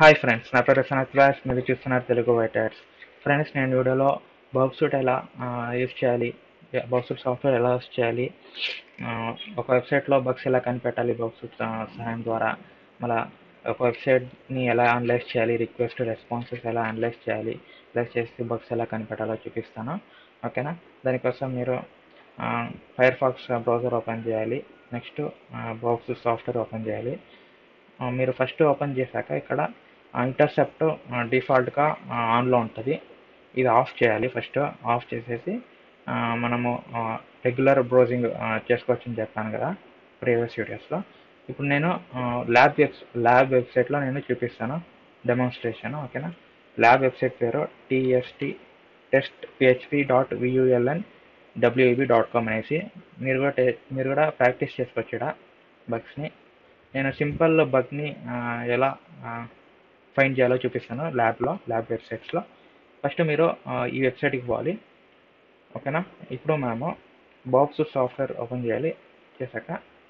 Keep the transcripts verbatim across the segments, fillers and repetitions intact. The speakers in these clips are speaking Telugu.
హాయ్ ఫ్రెండ్స్, నా పేరు సనత్ వ్యాస్. మీరు చూస్తున్నారు తెలుగు వైటర్స్. ఫ్రెండ్స్, నేను వీడియోలో బర్బ్ సూట్ ఎలా యూజ్ చేయాలి, బర్బ్ సూట్ సాఫ్ట్వేర్ ఎలా యూజ్ చేయాలి, ఆ, ఒక వెబ్సైట్లో బగ్స్ ఎలా కనిపెట్టాలి బర్బ్ సూట్ సహాయం ద్వారా, మళ్ళీ ఒక వెబ్సైట్ని ఎలా అనలైజ్ చేయాలి, రిక్వెస్ట్ రెస్పాన్సెస్ ఎలా అనలైజ్ చేయాలి, అనలైజ్ చేసి బగ్స్ ఎలా కనిపెట్టాలో చూపిస్తాను. ఓకేనా? దానికోసం మీరు ఫైర్ ఫాక్స్ బ్రౌజర్ ఓపెన్ చేయాలి. Next Burp suite software open చేయాలి. మీరు ఫస్ట్ ఓపెన్ చేశాక ఇక్కడ ఇంటర్సెప్ట్ డిఫాల్ట్గా ఆన్లో ఉంటుంది. ఇది ఆఫ్ చేయాలి. ఫస్ట్ ఆఫ్ చేసేసి మనము రెగ్యులర్ బ్రౌజింగ్ చేసుకోవచ్చని చెప్పాను కదా ప్రీవియస్ వీడియోస్లో. ఇప్పుడు నేను ల్యాబ్ వెబ్ ల్యాబ్ వెబ్సైట్లో నేను చూపిస్తాను డెమాన్స్ట్రేషన్. ఓకేనా? ల్యాబ్ వెబ్సైట్ పేరు TST test PHP dot VULN WEB dot com అనేసి మీరు కూడా మీరు కూడా ప్రాక్టీస్ చేసుకోవచ్చు ఇక్కడ బగ్స్ని. నేను సింపుల్ బగ్ని ఎలా ఫైండ్ చేయాలో చూపిస్తాను ల్యాబ్లో ల్యాబ్ వెబ్సైట్స్లో. ఫస్ట్ మీరు ఈ వెబ్సైట్కి పోవాలి. ఓకేనా? ఇప్పుడు మనము బర్బ్ సూట్ సాఫ్ట్వేర్ ఓపెన్ చేయాలి. చేశాక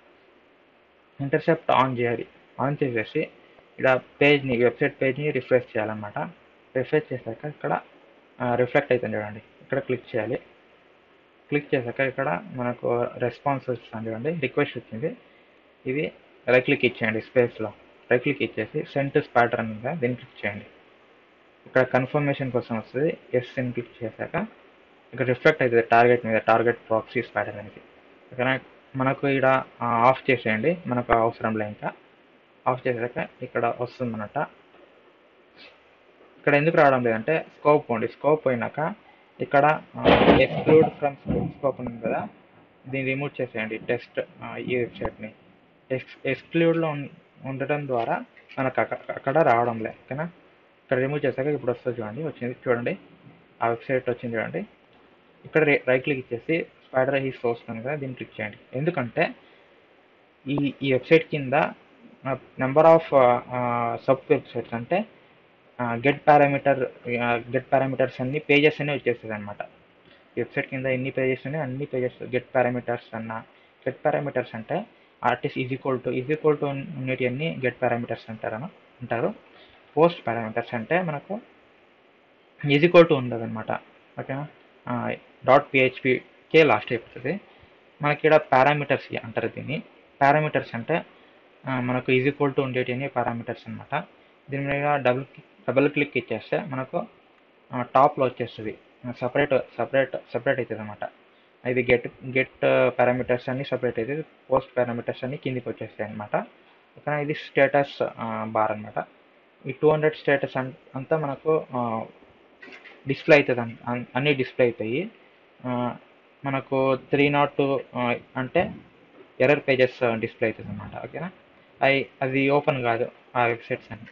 ఇంటర్సెప్ట్ ఆన్ చేయాలి. ఆన్ చేసేసి ఇక్కడ పేజ్ని వెబ్సైట్ పేజ్ని రిఫ్రెష్ చేయాలన్నమాట. రిఫ్రెష్ చేశాక ఇక్కడ రిఫ్లెక్ట్ అవుతుంది చూడండి, ఇక్కడ క్లిక్ చేయాలి. క్లిక్ చేశాక ఇక్కడ మనకు రెస్పాన్స్ వస్తుంది చూడండి, రిక్వెస్ట్ వచ్చింది. ఇది రైట్ క్లిక్ ఇచ్చేయండి స్పేస్లో. రైట్ క్లిక్ ఇచ్చేసి సెండ్ టు ప్యాటర్న్ మీద దీన్ని క్లిక్ చేయండి. ఇక్కడ కన్ఫర్మేషన్ కోసం వస్తుంది. ఎస్ అని క్లిక్ చేశాక ఇక్కడ రిఫ్లెక్ట్ అవుతుంది టార్గెట్ మీద, టార్గెట్ ప్రాక్సీస్ ప్యాటర్న్ అనేది. ఇక్కడ మనకు ఇక్కడ ఆఫ్ చేసేయండి, మనకు అవసరం లేదు. ఇంకా ఆఫ్ చేశాక ఇక్కడ వస్తుందన్నమాట. ఇక్కడ ఎందుకు రావడం లేదంటే స్కోప్ ఉంది. స్కోప్ పోయినాక ఇక్కడ ఎక్స్క్లూడ్ ఫ్రమ్ స్కోప్ ఉంది కదా, దీన్ని రిమూవ్ చేసేయండి. టెస్ట్ ఈ వెబ్సైట్ని ఎక్స్ ఎక్స్క్లూడ్లో ఉండటం ద్వారా మనకు అక్కడ రావడం లేదు. ఓకేనా? ఇక్కడ రిమూవ్ చేశాక ఇప్పుడు వస్తుంది చూడండి, వచ్చింది చూడండి, ఆ వెబ్సైట్ వచ్చింది చూడండి. ఇక్కడ రైట్ క్లిక్ ఇచ్చేసి స్పైడర్ హీస్ వస్తుంది కదా, దీన్ని క్లిక్ చేయండి. ఎందుకంటే ఈ ఈ వెబ్సైట్ కింద నెంబర్ ఆఫ్ సబ్ వెబ్సైట్స్ అంటే గెట్ పారామీటర్ గెట్ పారామీటర్స్ అన్ని పేజెస్ అన్నీ వచ్చేస్తుంది అనమాట. ఈ వెబ్సైట్ కింద ఎన్ని పేజెస్ ఉన్నాయి అన్ని పేజెస్ గెట్ పారామీటర్స్ అన్న. గెట్ పారామీటర్స్ అంటే artist is equal to is equal to ఉన్నటివన్నీ గెట్ పారామీటర్స్ అంటారు అంటారు పోస్ట్ పారామీటర్స్ అంటే మనకు ఈజ్ ఈక్వల్ టు ఉండదు అనమాట. ఓకేనా? డాట్ పిహెచ్పికే లాస్ట్ అయిపోతుంది. మనకి ఇక్కడ పారామీటర్స్ అంటారు దీన్ని. పారామీటర్స్ అంటే మనకు ఈజ్ ఈక్వల్ టు ఉండేటివన్నీ పారామీటర్స్ అనమాట. దీని మీద డబుల్ డబుల్ క్లిక్ ఇచ్చేస్తే మనకు టాప్లో వచ్చేస్తుంది, సపరేట్ సపరేట్ సపరేట్ అవుతుంది అనమాట. ఇది గెట్ గెట్ పారామీటర్స్ అన్ని సపరేట్ అవుతుంది, పోస్ట్ పారామీటర్స్ అన్ని కిందికి వచ్చేస్తాయి అనమాట. ఓకేనా? ఇది స్టేటస్ బార్ అనమాట. ఈ టూ హండ్రెడ్ స్టేటస్ అంతా మనకు డిస్ప్లే అవుతుంది, అన్నీ డిస్ప్లే అవుతాయి. మనకు త్రీ నాట్ టూ అంటే ఎర్రర్ పేజెస్ డిస్ప్లే అవుతుంది అనమాట. ఓకేనా? అవి అది ఓపెన్ కాదు ఆ వెబ్సైట్స్ అన్ని.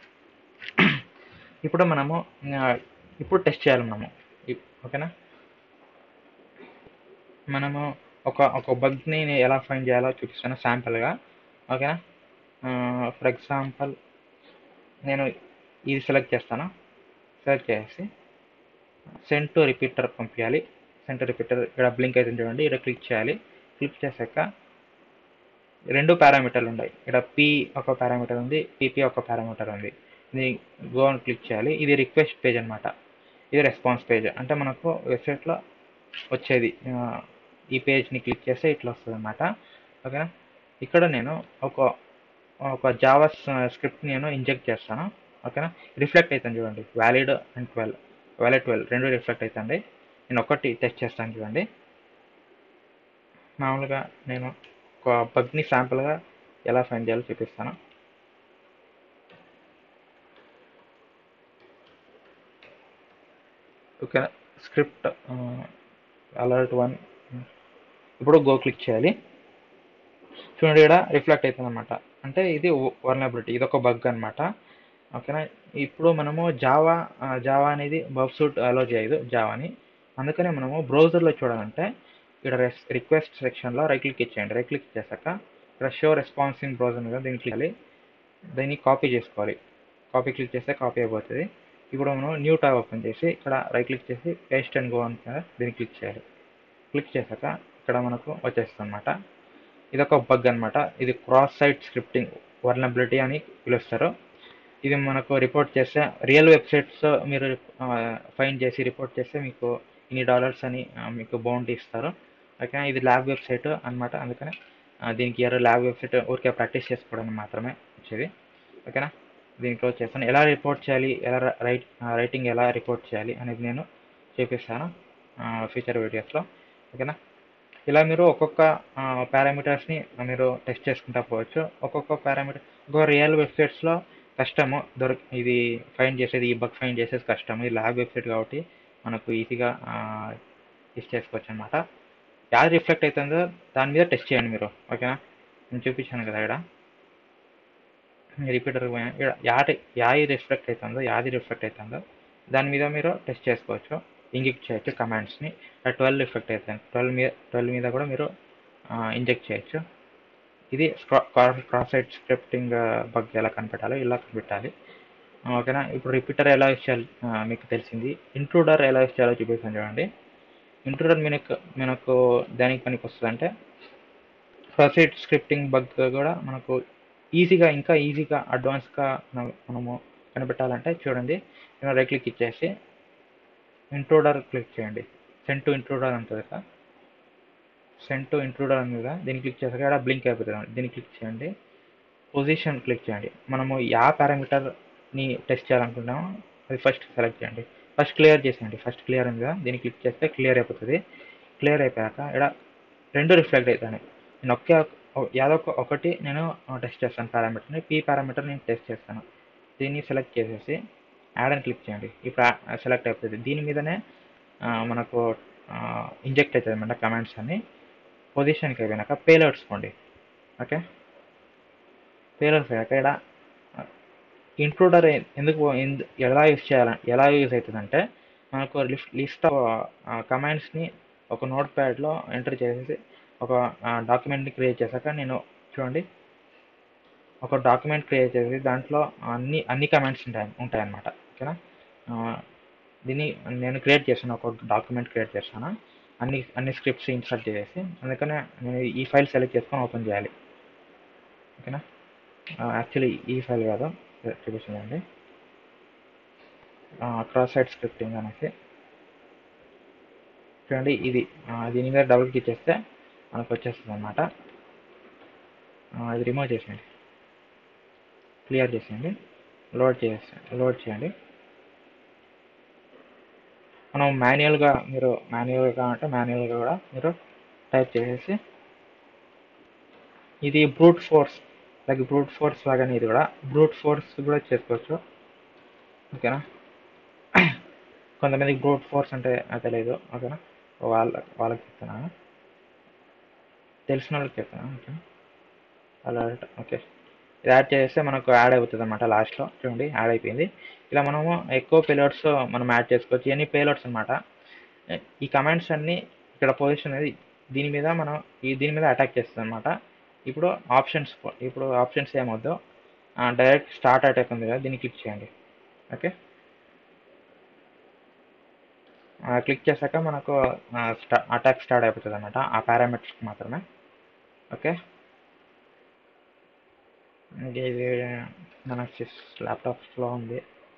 ఇప్పుడు మనము ఇప్పుడు టెస్ట్ చేయాలి మనము. ఓకేనా? మనము ఒక ఒక బగ్ని ఎలా ఫైండ్ చేయాలో చూపిస్తాను శాంపుల్గా. ఓకేనా? ఫర్ ఎగ్జాంపుల్ నేను ఇది సెలెక్ట్ చేస్తాను. సెలెక్ట్ చేసి సెండ్ టు రిపీటర్ పంపించాలి. సెండ్ టు రిపీటర్ ఇక్కడ బ్లింక్ అవుతుంది చూడండి, ఇక్కడ క్లిక్ చేయాలి. క్లిక్ చేశాక రెండు పారామీటర్లు ఉన్నాయి. ఇక్కడ పి ఒక పారామీటర్ ఉంది, పిపి ఒక పారామీటర్ ఉంది. ఇది గో అని క్లిక్ చేయాలి. ఇది రిక్వెస్ట్ పేజ్ అనమాట, ఇది రెస్పాన్స్ పేజ్. అంటే మనకు వెబ్సైట్లో వచ్చేది ఈ పేజ్ని క్లిక్ చేస్తే ఇట్లా వస్తుంది అనమాట. ఓకేనా? ఇక్కడ నేను ఒక ఒక జావా స్క్రిప్ట్ నేను ఇంజెక్ట్ చేస్తాను. ఓకేనా? రిఫ్లెక్ట్ అవుతుంది చూడండి, valid and twelve valid twelve రెండు రిఫ్లెక్ట్ అవుతుంది. నేను ఒకటి టెస్ట్ చేస్తాను చూడండి. మామూలుగా నేను ఒక బగ్ని శాంపుల్గా ఎలా ఫైండ్ చేయాలో చూపిస్తాను. ఓకేనా? స్క్రిప్ట్ అలర్ట్ వన్, ఇప్పుడు గో క్లిక్ చేయాలి. చూడండి ఇక్కడ రిఫ్లెక్ట్ అవుతుంది అనమాట. అంటే ఇది వర్నబిలిటీ, ఇది ఒక బగ్ అనమాట. ఓకేనా? ఇప్పుడు మనము జావా జావా అనేది బర్బ్ సూట్ అలో చేయదు జావాని. అందుకనే మనము బ్రౌజర్లో చూడాలంటే ఇక్కడ రిక్వెస్ట్ సెక్షన్లో రైట్ క్లిక్ ఇచ్చేయండి. రైట్ క్లిక్ చేశాక ఇక్కడ షో రెస్పాన్స్ ఇన్ బ్రౌజర్ మీద దీన్ని క్లిక్ చేయాలి. దీన్ని కాపీ చేసుకోవాలి. కాపీ క్లిక్ చేస్తే కాపీ అయిపోతుంది. ఇప్పుడు మనం న్యూ ట్యాబ్ ఓపెన్ చేసి ఇక్కడ రైట్ క్లిక్ చేసి పేస్ట్ అండ్ గో అని దీన్ని క్లిక్ చేయాలి. క్లిక్ చేశాక ఇక్కడ మనకు వచ్చేస్తుంది అనమాట. ఇది ఒక బగ్ అనమాట. ఇది క్రాస్ సైట్ స్క్రిప్టింగ్ వర్నబిలిటీ అని పిలుస్తారు. ఇది మనకు రిపోర్ట్ చేస్తే రియల్ వెబ్సైట్స్ మీరు ఫైండ్ చేసి రిపోర్ట్ చేస్తే మీకు ఇన్ని డాలర్స్ అని ఆ, మీకు బౌంటీ ఇస్తారు. ఓకేనా, ఇది ల్యాబ్ వెబ్సైట్ అనమాట. అందుకని ఆ, దీనికి ఎవరు ల్యాబ్ వెబ్సైట్ ఊరికే ప్రాక్టీస్ చేసుకోవడానికి మాత్రమే వచ్చేది. ఓకేనా, దీన్ని క్లోజ్ చేస్తాను. ఎలా రిపోర్ట్ చేయాలి, ఎలా రైట్ రైటింగ్ ఎలా రిపోర్ట్ చేయాలి అనేది నేను చూపిస్తాను ఫ్యూచర్ వీడియోస్లో. ఓకేనా, ఇలా మీరు ఒక్కొక్క పారామీటర్స్ని మీరు టెస్ట్ చేసుకుంటా పోవచ్చు. ఒక్కొక్క పారామీటర్ ఒక్కొక్క రియల్ వెబ్సైట్స్లో కష్టము దొరక ఇది ఫైండ్ చేసేది, ఈ బగ్ ఫైండ్ చేసేది కష్టము. ఇది ల్యాబ్ వెబ్సైట్ కాబట్టి మనకు ఈజీగా టెస్ట్ చేసుకోవచ్చు అనమాట. యాది రిఫ్లెక్ట్ అవుతుందో దాని మీద టెస్ట్ చేయండి మీరు. ఓకేనా, నేను చూపించాను కదా ఇక్కడ రిపీటర్ యాది యాది రిఫ్లెక్ట్ అవుతుందో యాది రిఫ్లెక్ట్ అవుతుందో దాని మీద మీరు టెస్ట్ చేసుకోవచ్చు, ఇంజెక్ట్ చేయొచ్చు కమాండ్స్ని. ట్వెల్వ్ రిఫ్లెక్ట్ అవుతుంది, ట్వెల్వ్ మీద ట్వెల్వ్ మీద కూడా మీరు ఇంజెక్ట్ చేయొచ్చు. ఇది క్రాస్ సైట్ స్క్రిప్టింగ్ బగ్ ఎలా కనిపెట్టాలో ఇలా కనిపెట్టాలి. ఓకేనా, ఇప్పుడు రిపీటర్ ఎలా యూస్ చేయాలి మీకు తెలిసింది. ఇంట్రూడర్ ఎలా యూస్ చేయాలో చూపిస్తాను చూడండి. ఇంట్రూడర్ మనకు మనకు దానికి పనికి వస్తుంది అంటే క్రాస్ సైట్ స్క్రిప్టింగ్ బగ్ కూడా మనకు ఈజీగా ఇంకా ఈజీగా అడ్వాన్స్గా మనము కనిపెట్టాలంటే చూడండి, నేను రైట్ క్లిక్ ఇచ్చేసి ఇంట్రూడర్ క్లిక్ చేయండి. సెండ్ టు ఇంట్రూడర్ అంటుంది కదా, సెండ్ టు ఇంట్రూడర్ ఉంది కదా, దీన్ని క్లిక్ చేసాక ఇక్కడ బ్లింక్ అయిపోతుంది. దీన్ని క్లిక్ చేయండి, పొజిషన్ క్లిక్ చేయండి. మనము యా పారామీటర్ని టెస్ట్ చేయాలనుకుంటున్నామో అది ఫస్ట్ సెలెక్ట్ చేయండి. ఫస్ట్ క్లియర్ చేసేయండి. ఫస్ట్ క్లియర్ ఉంది కదా, దీన్ని క్లిక్ చేస్తే క్లియర్ అయిపోతుంది. క్లియర్ అయిపోయాక ఇక్కడ రెండు రిఫ్లెక్ట్ అవుతాయి. నేను ఒకే యాదో ఒకటి నేను టెస్ట్ చేస్తాను పారామీటర్ని, పీ పారామీటర్ నేను టెస్ట్ చేస్తాను. దీన్ని సెలెక్ట్ చేసేసి యాడ్ అని క్లిక్ చేయండి. ఇప్పుడు సెలెక్ట్ అయిపోతుంది. దీని మీదనే మనకు ఇంజెక్ట్ అవుతుంది అన్నమాట కమాండ్స్ అన్ని. పొజిషన్కి అయిపోయినాక పేలోడ్స్ పోండి. ఓకే, పేలోడ్స్ అయ్యాక ఇక్కడ ఇంట్రూడర్ ఎందుకు ఎలా యూజ్ చేయాలి, ఎలా యూజ్ అవుతుందంటే మనకు లిస్ట్ ఆఫ్ కమాండ్స్ని ఒక నోట్ ప్యాడ్లో ఎంటర్ చేసేసి ఒక డాక్యుమెంట్ని క్రియేట్ చేశాక నేను చూడండి ఒక డాక్యుమెంట్ క్రియేట్ చేసి దాంట్లో అన్ని అన్ని కమాండ్స్ ఉంటాయి ఉంటాయన్నమాట. ఓకేనా, దీన్ని నేను క్రియేట్ చేశాను, ఒక డాక్యుమెంట్ క్రియేట్ చేశాను, అన్ని అన్ని స్క్రిప్ట్స్ ఇన్సర్ట్ చేసేసి. అందుకనే నేను ఈ ఫైల్ సెలెక్ట్ చేసుకొని ఓపెన్ చేయాలి. ఓకేనా, యాక్చువల్లీ ఈ ఫైల్ కాదు చూపిస్తుందండి, క్రాస్ సైట్ స్క్రిప్టింగ్ అనేసి చూడండి. ఇది దీని మీద డబుల్ క్లిక్ చేస్తే మనకు వచ్చేస్తుంది అనమాట. ఇది రిమూవ్ చేసేయండి, క్లియర్ చేసేయండి, లోడ్ చేసే లోడ్ చేయండి. మనం మాన్యువల్గా మీరు మాన్యువల్గా అంటే మాన్యువల్గా కూడా మీరు టైప్ చేసేసి, ఇది brute force like brute force లాగానే ఇది కూడా బ్రూట్ ఫోర్స్ కూడా చేసుకోవచ్చు. ఓకేనా, కొంతమందికి బ్రూట్ ఫోర్స్ అంటే తెలియదు. ఓకేనా, వాళ్ళ వాళ్ళకి చెప్తున్నాను, తెలిసిన వాళ్ళకి చెప్తున్నాను. ఓకే, అలా ఓకే, ఇది యాడ్ చేస్తే మనకు యాడ్ అవుతుంది అనమాట. లాస్ట్లో చూడండి యాడ్ అయిపోయింది. ఇలా మనము ఎక్కువ పేలోడ్స్ మనం యాడ్ చేసుకోవచ్చు, ఎన్ని పేలోడ్స్ అనమాట. ఈ కమాండ్స్ అన్నీ ఇక్కడ పొజిషన్ అనేది దీని మీద మనం ఈ దీని మీద అటాక్ చేస్తుంది అనమాట. ఇప్పుడు ఆప్షన్స్ ఇప్పుడు ఆప్షన్స్ ఏమవుద్దో డైరెక్ట్ స్టార్ట్ అటాక్ ఉంది కదా, దీన్ని క్లిక్ చేయండి. ఓకే, క్లిక్ చేశాక మనకు అటాక్ స్టార్ట్ అయిపోతుంది అనమాట, ఆ పారామీటర్స్కి మాత్రమే. ఓకే, ఇది మన ల్యాప్టాప్స్లో ఉంది.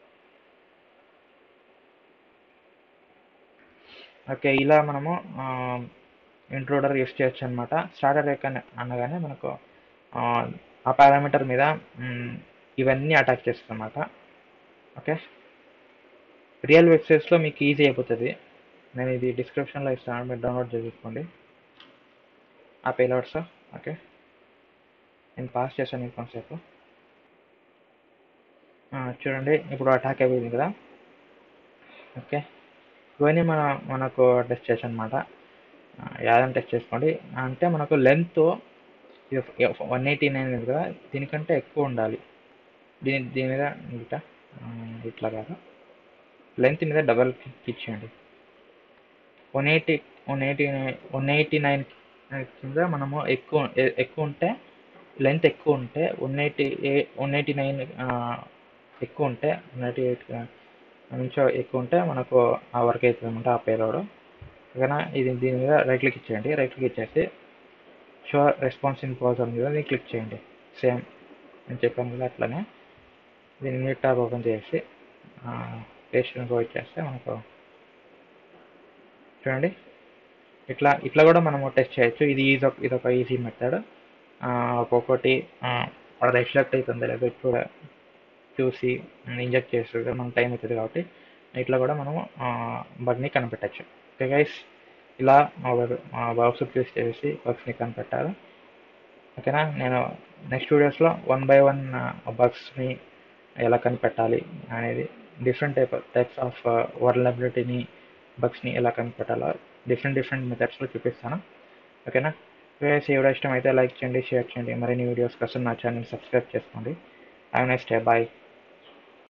ఓకే, ఇలా మనము ఇంట్రూడర్ యూస్ చేయొచ్చు అనమాట. స్టార్ట్ అటాక్ అనగానే మనకు ఆ పారామీటర్ మీద ఇవన్నీ అటాక్ చేస్తుంది అనమాట. ఓకే, రియల్ వెబ్సైట్స్లో మీకు ఈజీ అయిపోతుంది. నేను ఇది డిస్క్రిప్షన్లో ఇస్తాను, మీరు డౌన్లోడ్ చేసుకోండి ఆ పేలోడ్స్. ఓకే, నేను పాస్ చేశాను కొంతసేపు. చూడండి ఇప్పుడు అటాక్ అయిపోయింది కదా. ఓకే, ఇవన్నీ మన మనకు టెస్ట్ చేసి అనమాట. యాదని టెస్ట్ చేసుకోండి. అంటే మనకు లెంత్ వన్ ఎయిటీ నైన్ ఉంది కదా, దీనికంటే ఎక్కువ ఉండాలి. దీని దీని మీద ఇట్లా ఇట్లా కాదు, లెంత్ మీద డబల్ క్లిక్ ఇచ్చేయండి. One eighty one eighty one eighty nine కింద మనము ఎక్కువ ఎక్కువ ఉంటే లెంత్ ఎక్కువ ఉంటే one eighty one eighty nine ఎక్కువ ఉంటే వన్ ఎయిటీ ఎయిట్ నుంచి ఎక్కువ ఉంటే మనకు ఆ వర్క్ అవుతుంది అనమాట, ఆ పేలోడ్. ఓకేనా, ఇది దీని మీద రైట్ క్లిక్ ఇచ్చేయండి. రైట్ క్లిక్ ఇచ్చేసి షో రెస్పాన్స్ ఇన్ పాజ్ మీద దీన్ని క్లిక్ చేయండి. సేమ్ నేను చెప్పాను కదా అట్లనే. దీన్ని న్యూ ట్యాబ్ ఓపెన్ చేసి పేస్ట్ గో ఇచ్చేస్తే మనకు చూడండి ఇట్లా ఇట్లా కూడా మనము టెస్ట్ చేయొచ్చు. ఇది ఈజీ ఇది ఒక ఈజీ మెథడ్. ఒక్కొక్కటి రిఫ్లెక్ట్ అవుతుంది లేదో కూడా చూసి ఇంజెక్ట్ చేస్తుంది మనకు టైం అవుతుంది కాబట్టి ఇట్లా కూడా మనము బగ్ని కనిపెట్టచ్చు. ఓకే గైస్, ఇలా వర్క్స్ యూస్ చేసి బగ్స్ని కనిపెట్టారు. ఓకేనా, నేను నెక్స్ట్ వీడియోస్లో వన్ బై వన్ బగ్స్ని ఎలా కనిపెట్టాలి అనేది, డిఫరెంట్ టైప్ టైప్స్ ఆఫ్ వర్నరబిలిటీని బగ్స్ని ఎలా కనిపెట్టాలో డిఫరెంట్ డిఫరెంట్ మెథడ్స్లో చూపిస్తాను. ఓకేనా గైస్, ఈ వీడియో ఇష్టమైతే లైక్ చేయండి, షేర్ చేయండి. మరిన్ని వీడియోస్ కోసం నా ఛానల్ సబ్స్క్రైబ్ చేసుకోండి. Have a nice day, bye.